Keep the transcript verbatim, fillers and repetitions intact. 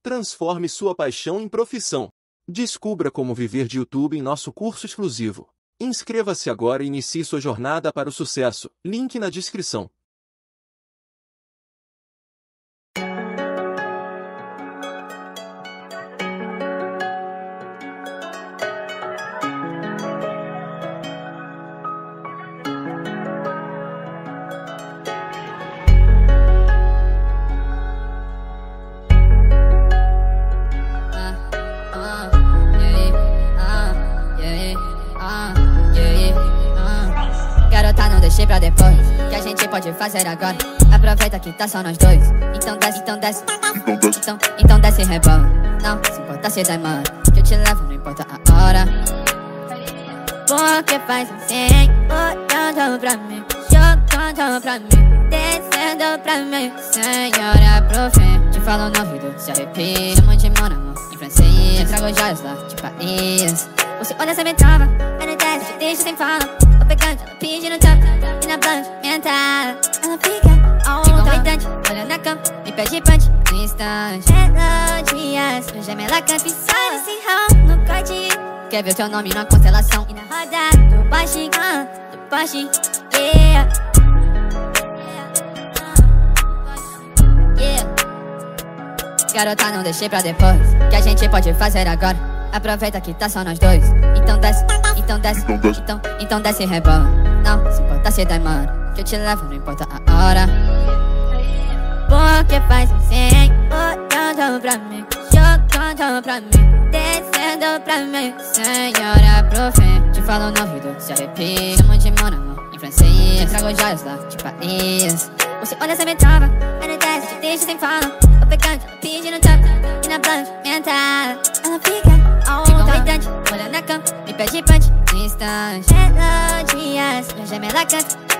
Transforme sua paixão em profissão. Descubra como viver de YouTube em nosso curso exclusivo. Inscreva-se agora e inicie sua jornada para o sucesso. Link na descrição. Garota, não deixei pra depois, que a gente pode fazer agora. Aproveita que tá só nós dois. Então desce, então desce, então, então desce e rebola. Não se importa se demora, que eu te levo, não importa a hora. Porque faz assim, olhando pra mim, jogando pra mim, descendo pra mim. Senhora, pro fim, te falo no ouvido, se arrepia. Chamo de mon amor, em francês, te trago joias lá de Paris. Você olha, você me trava, aí não desce, te deixa sem fala. Tô pegando, ela pede no top, e na blunt, entra. Ela fica on convidante, olha na cama, me pede punch no instante. Melodias, no gemela canta e sai desse round no corte. Quer ver o teu nome na constelação e na roda do baixinho, do baixinho, yeah. Yeah. Garota, não deixei pra depois, que a gente pode fazer agora. Aproveita que tá só nós dois. Então desce, então desce, então, então desce e rebola. Não se importa se demora, que eu te levo, não importa a hora. Porque faz assim, olhando pra mim, jogando pra mim, descendo pra mim. Senhora, pro fim, te falo no ouvido, se arrepia. Chamo de mon amor, em francês, te trago joias lá de Paris. Você olha, você me trava, aí não desce, te deixa sem fala. Tô pegando, ela pede no top, e na blunt, entra. Ela fica on convidante, olha na cama, me pede punch no instante. Melodias, no gemela canta